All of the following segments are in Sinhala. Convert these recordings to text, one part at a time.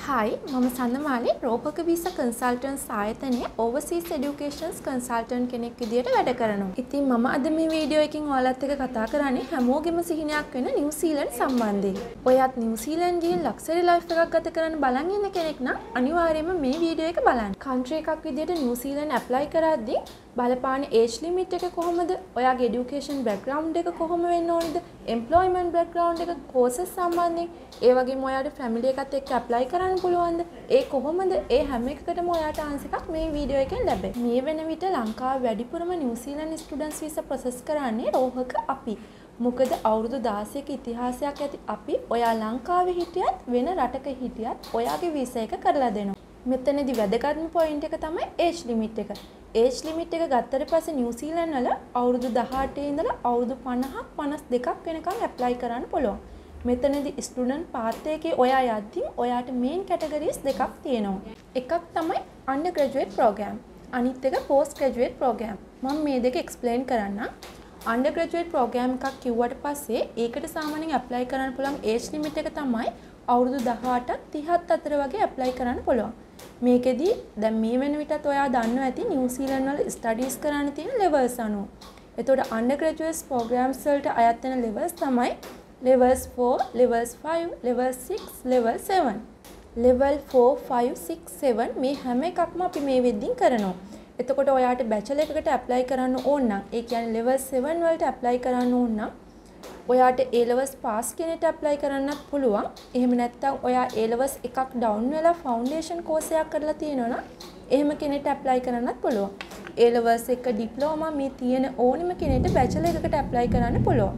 Hi, මම සන්නමාලි රෝපක වීසා කන්සල්ටන්ට්ස් ආයතනයේ ඕවර්සීස් එඩියුකේෂන්ස් කන්සල්ටන්ට් කෙනෙක් විදියට වැඩ කරනවා. ඉතින් මම අද මේ වීඩියෝ එකකින් ඔයාලත් එක්ක කතා කරන්නේ හැමෝගෙම සිහිනයක් වෙන නිව්සීලන්ත සම්බන්ධයෙන්. ඔයත් නිව්සීලන්ත ගිහින් ලක්සරි ලයිෆ් එකක් ගත කරන්න බලන් ඉන්න කෙනෙක් නම් අනිවාර්යයෙන්ම මේ වීඩියෝ එක බලන්න. කන්ට්‍රි එකක් විදියට නිව්සීලන්ත ඇප්ලයි කරද්දී බලපාන ඒජ් ලිමිට් එක කොහොමද? ඔයාගේ එඩියුකේෂන් බෑග්ග්‍රවුන්ඩ් එක කොහොම වෙන්න ඕනද? එම්ප්ලොයිමන්ට් බෑග්ග්‍රවුන්ඩ් එක කෝසස් සම්බන්ධයෙන් ඒ වගේම ඔයාට ෆැමිලි එකත් එක්ක ඇප්ලයි කරන්න පුළුවන්ද? ඒ කොහොමද? ඒ හැම එකකටම ඔයාට ආන්සර් එකක් මේ වීඩියෝ එකෙන් ලැබෙයි. මේ වෙන විට ලංකාවේ වැඩිපුරම නිව්සීලන්ත ස්ටුඩන්ට්ස් වීසා ප්‍රොසෙස් කරන්නේ රෝහක අපි. මොකද අවුරුදු 16ක ඉතිහාසයක් ඇති අපි ඔයා ලංකාවේ හිටියත් වෙන රටක හිටියත් ඔයාගේ වීසා එක කරලා දෙනවා. මෙතනදී වැදගත්ම පොයින්ට් එක තමයි ඒජ් ලිමිට් එක. ඒජ් ලිමිට් එක ගත්තට පස්සේ නිව්සීලන්ත වල අවුරුදු 18 ඉඳලා අවුරුදු 50ක් 52ක් වෙනකන් ඇප්ලයි කරන්න පුළුවන්. මෙතනදී ස්ටුඩන්ට් පාත් එකේ ඔයා යද්දී ඔයාට මේන් කැටගරිස් දෙකක් තියෙනවා. එකක් තමයි අන්ඩර් ග්‍රැජුවේට් ප්‍රෝග්‍රෑම්. අනිත් එක පෝස්ට් ග්‍රැජුවේට් ප්‍රෝග්‍රෑම්. මම මේ දෙක එක්ස්ප්ලেইন කරන්නම්. අන්ඩර් ග්‍රැජුවේට් ප්‍රෝග්‍රෑම් එකක් කිව්වට පස්සේ ඒකට සාමාන්‍යයෙන් ඇප්ලයි කරන්න පුළුවන් ඒජ් ලිමිට් එක තමයි අවුරුදු 18ක් 30ක් අතර වගේ ඇප්ලයි කරන්න පුළුවන්. මේකෙදි දැන් මේ වෙන විටත් ඔයා දන්නවා ඇති නිව්සීලන්ත වල ස්ටඩීස් කරන්න තියෙන ලෙවල්ස් අනුව. එතකොට අන්ඩර් ග්‍රැජුවේට් ප්‍රෝග්‍රෑම්ස් වලට අයත් වෙන ලෙවල්ස් තමයි levels 4, levels 5, level 6, level 7. level 4, 5, 6, 7 මේ හැම එකක්ම අපි මේ වෙද්දින් කරනවා. එතකොට ඔයාට බැචලර් එකකට ඇප්ලයි කරන්න ඕන නම් ඒ කියන්නේ level 7 වලට ඇප්ලයි කරන්න ඕන නම් ඔයාට A levels පාස් කෙනෙක්ට ඇප්ලයි කරන්නත් පුළුවන්. එහෙම නැත්නම් ඔයා A levels එකක් ඩවුන් වෙලා ෆවුන්ඩේෂන් කෝස් එකක් කරලා තියෙනවා නම් එහෙම කෙනෙක්ට ඇප්ලයි කරන්නත් පුළුවන්. A levels එක ඩිප්ලෝමා මේ තියෙන ඕනම කෙනෙක්ට බැචලර් එකකට ඇප්ලයි කරන්න පුළුවන්.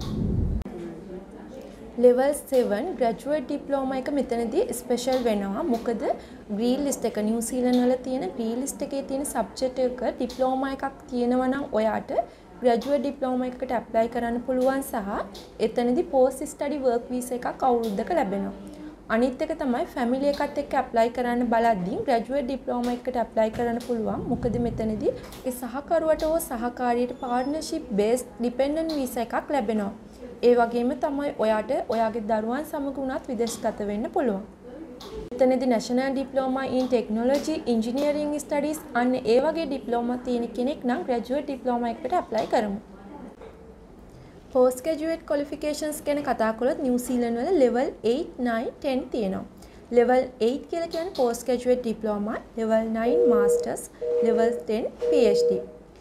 level 7 graduate diploma එක මෙතනදී ස්පෙෂල් වෙනවා. මොකද green list එක නිව්සීලන්ත වල තියෙන green list එකේ තියෙන සබ්ජෙක්ට් එක ඩිප්ලෝමා එකක් තියෙනවා නම් ඔයාට graduate diploma එකකට apply කරන්න පුළුවන් සහ එතනදී post study work visa එකක් අවුරුද්දක ලැබෙනවා. අනිත් එක තමයි family එකත් එක්ක apply කරන්න බලද්දී graduate diploma එකකට apply කරන්න පුළුවන්. මොකද මෙතනදී ඒ සහකරුවට හෝ සහකාරියට partnership based dependent visa එකක් ලැබෙනවා. ඒ වගේම තමයි ඔයාට ඔයාගේ දරුවන් සමග උනත් විදේශගත වෙන්න පුළුවන්. එතනදී National Diploma in Technology Engineering Studies අන්න ඒ වගේ ඩිප්ලෝමා තියෙන කෙනෙක් නම් graduate diploma එකකට apply කරමු. Post graduate qualifications ගැන කතා කළොත් නිව්සීලන්ත වල level 8, 9, 10 තියෙනවා. level 8 කියලා කියන්නේ post graduate diploma, level 9 masters, level 10 PhD.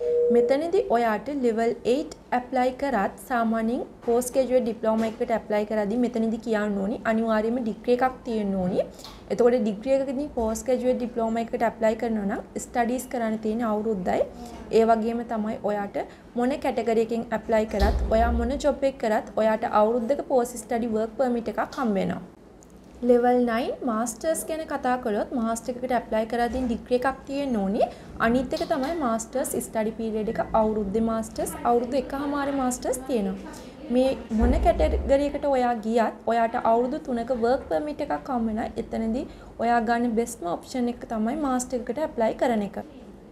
මෙතනදී ඔයාට level 8 apply කරත් සාමාන්‍යයෙන් post graduate diploma එකකට apply කරද්දී මෙතනදී කියන්න ඕනි අනිවාර්යයෙන්ම degree එකක් තියෙන්න ඕනි. එතකොට degree එකකදී post graduate diploma එකකට apply කරනවා නම් studies කරන්න තියෙන අවුරුද්දයි. ඒ වගේම තමයි ඔයාට මොන category එකකින් apply කරත් ඔයා මොන job එක කරත් ඔයාට අවුරුද්දක post study work permit එකක් හම්බ වෙනවා. level 9 masters ගැන කතා කළොත් master එකකට apply කරද්දී degree එකක් තියෙන්න ඕනේ. අනිත් එක තමයි masters study period එක අවුරුද්දේ masters අවුරුදු එකමාරේ masters තියෙනවා. මේ මොන category එකට ඔයා ගියත් ඔයාට අවුරුදු 3ක work permit එකක් හම්බ වෙනවා. එතනදී ඔයා ගන්න bestම option එක තමයි master එකකට apply කරන එක.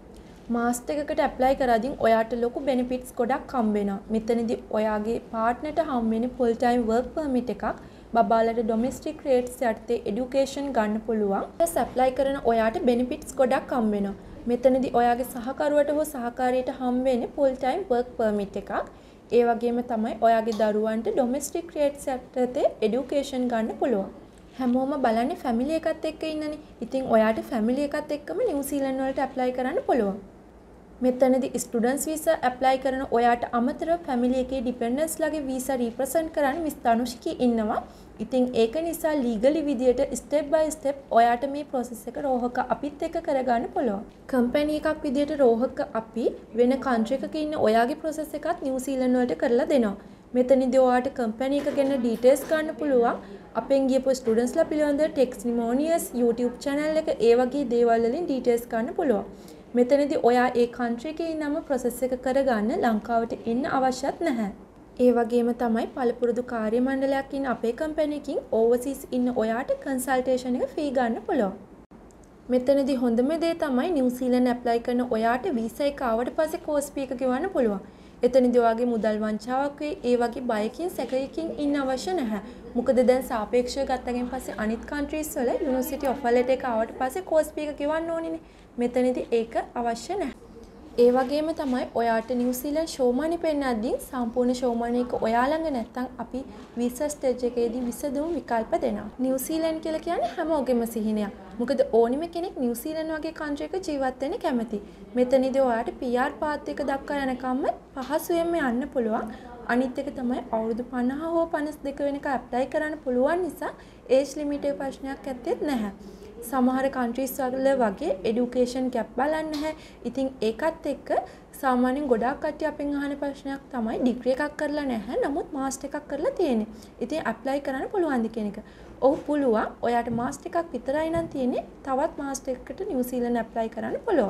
master එකකට apply කරද්දී ඔයාට ලොකු benefits ගොඩක් හම්බ වෙනවා. මෙතනදී ඔයාගේ partnerට හම්බ වෙන full time work permit එකක් බබාලට ඩොමෙස්ටික් රේට්ස් යටතේ এডুকেෂන් ගන්න පුළුවන්. ඊට ඇප්ලයි කරන ඔයාට බෙනිෆිට්ස් ගොඩක් හම්බ වෙනවා. මෙතනදී ඔයාගේ සහකරුවට හෝ සහකාරියට හම්බ වෙන්නේ ෆුල් ටයිම් වර්ක් පර්මිට් එකක්. ඒ වගේම තමයි ඔයාගේ දරුවන්ට ඩොමෙස්ටික් රේට්ස් යටතේ এডুকেෂන් ගන්න පුළුවන්. හැමෝම බලන්නේ ෆැමිලි එකත් එක්ක ඉන්නනේ. ඉතින් ඔයාට ෆැමිලි එකත් එක්කම නිව්සීලන්ත වලට ඇප්ලයි කරන්න පුළුවන්. මෙතනදී ස්ටුඩන්ට්ස් වීසා ඇප්ලයි කරන ඔයාට අමතරව ෆැමිලි එකේ ඩිපෙන්ඩන්ට්ස් ලගේ වීසා රිප්‍රසන්ට් කරන්න මිස් තනුෂ්කී ඉන්නවා. ඉතින් ඒක නිසා ලීගලි විදියට ස්ටෙප් බයි ස්ටෙප් ඔයාට මේ process එක රෝහක අපිත් එක්ක කරගන්න පුළුවන්. කම්පැනි එකක් විදියට රෝහක අපි වෙන country එකක ඉන්න ඔයාගේ process එකත් නිව්සීලන්ත වලට කරලා දෙනවා. මෙතනදී ඔයාට කම්පැනි එක ගැන details ගන්න පුළුවන්. අපෙන් ගියපු ස්ටුඩන්ට්ස්ලා පිළිබඳව testimonials YouTube channel එක ඒ වගේ දේවල් වලින් details ගන්න පුළුවන්. මෙතනදී ඔයා ඒ country එකේ ඉන්නම process එක කරගන්න ලංකාවට එන්න අවශ්‍යත් නැහැ. ඒ වගේම තමයි පළපුරුදු කාර්ය මණ්ඩලයක් ඉන්න අපේ කම්පැනි එකකින් ඕවර්සීස් ඉන්න ඔයාට කන්සල්ටේෂන් එක ෆී ගන්න පුළුවන්. මෙතනදී හොඳම දේ තමයි නිව්සීලන්ත ඇප්ලයි කරන ඔයාට වීසා එක ආවට පස්සේ කෝස් ෆී එක ගෙවන්න පුළුවන්. එතනදී ඔයාගේ මුදල් වංචාවක් වෙයි ඒ වගේ බයකින් සැකයකින් ඉන්න අවශ්‍ය නැහැ. මොකද දැන් සාපේක්ෂව ගත්තගෙන් පස්සේ අනිත් කන්ට්‍රීස් වල යුනිවර්සිටි ඔෆර් ලෙටර් එක ආවට පස්සේ කෝස් ෆී එක ගෙවන්න ඕනිනේ. මෙතනදී ඒක අවශ්‍ය නැහැ. ඒ වගේම තමයි ඔයාට නිව්සීලන්ත ෂෝ මනි පෙන්නද්දී සම්පූර්ණ ෂෝ මනි එක ඔයා ළඟ නැත්තම් අපි වීසා ස්ටේජ් එකේදී විසඳුම් විකල්ප දෙනවා. නිව්සීලන්ත කියලා කියන්නේ හැමෝගෙම සිහිනයක්. මොකද ඕනිම කෙනෙක් නිව්සීලන්ත වගේ කන්ට්‍රි එකක ජීවත් වෙන්න කැමති. මෙතනදී ඔයාට PR පාත් එක දක්වා යනකම්ම පහසුවෙන්ම යන්න පුළුවන්. අනිත් එක තමයි අවුරුදු 50 හෝ 52 වෙනකම් ඇප්ලයි කරන්න පුළුවන් නිසා ඒජ් ලිමිට් එක ප්‍රශ්නයක් ඇත්තේ නැහැ. සමහර කන්ට්‍රීස් වල වගේ এডুকেෂන් ගැප් බලන්නේ නැහැ. ඉතින් ඒකත් එක්ක සාමාන්‍යයෙන් ගොඩාක් කට්ටිය අපෙන් අහන ප්‍රශ්නයක් තමයි ඩිග්‍රී එකක් කරලා නැහැ. නමුත් මාස්ටර් එකක් කරලා තියෙන්නේ. ඉතින් ඇප්ලයි කරන්න පුළුවන්ද කියන එක. ඔව් පුළුවන්. ඔයාට මාස්ටර් එකක් විතරයි නම් තියෙන්නේ. තවත් මාස්ටර් එකකට නිව්සීලන්ත ඇප්ලයි කරන්න පුළුවන්.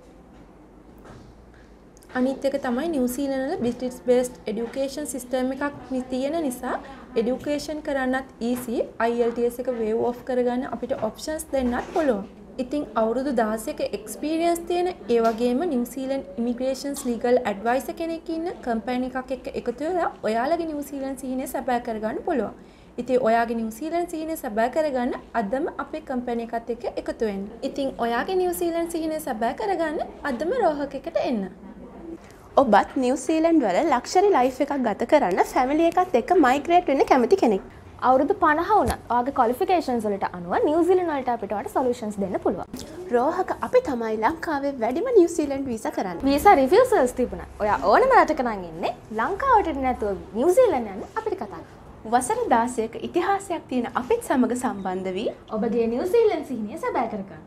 අනිත් එක තමයි නිව්සීලන්ත වල බිස්නස් බේස්ඩ් এডুকেෂන් සිස්ටම් එකක් තියෙන නිසා এডুকেෂන් කරන්නත් easy. IELTS එක waive off කරගන්න අපිට options දෙන්නත් පුළුවන්. ඉතින් අවුරුදු 16ක experience තියෙන ඒ වගේම නිව්සීලන්ත immigrations legal advisor කෙනෙක් ඉන්න කම්පැනි එකක් එක්ක එකතු වෙලා ඔයාලගේ නිව්සීලන්ත සිහිනය සැබෑ කරගන්න පුළුවන්. ඉතින් ඔයාගේ නිව්සීලන්ත සිහිනය සැබෑ කරගන්න අදම අපේ කම්පැනි එකත් එක්ක එකතු වෙන්න. ඉතින් ඔයාගේ නිව්සීලන්ත සිහිනය සැබෑ කරගන්න අදම රෝහක එකට එන්න. ඔබත් නිව්සීලන්ත වල ලක්ෂරි ලයිෆ් එකක් ගත කරන්න ෆැමිලි එකත් එක්ක මයිග්‍රේට් වෙන්න කැමති කෙනෙක්. අවුරුදු 50 වුණත් ඔයාගේ ක්වොලිෆිකේෂන්ස් වලට අනුව නිව්සීලන්ත වලට අපිට ඔයාලට සොලියුෂන්ස් දෙන්න පුළුවන්. රෝහක අපි තමයි ලංකාවේ වැඩිම නිව්සීලන්ත වීසා කරන්නේ. වීසා රිෆියුසල්ස් තිබුණා. ඔයා ඕනම රටක නම් ඉන්නේ ලංකාවට නැතුව නිව්සීලන්ත යන්න අපිට කතා කරන්න. වසර 16ක ඉතිහාසයක් තියෙන අපිත් සමග සම්බන්ධ වී ඔබගේ නිව්සීලන්ත සිහිනය සැබෑ කරගන්න.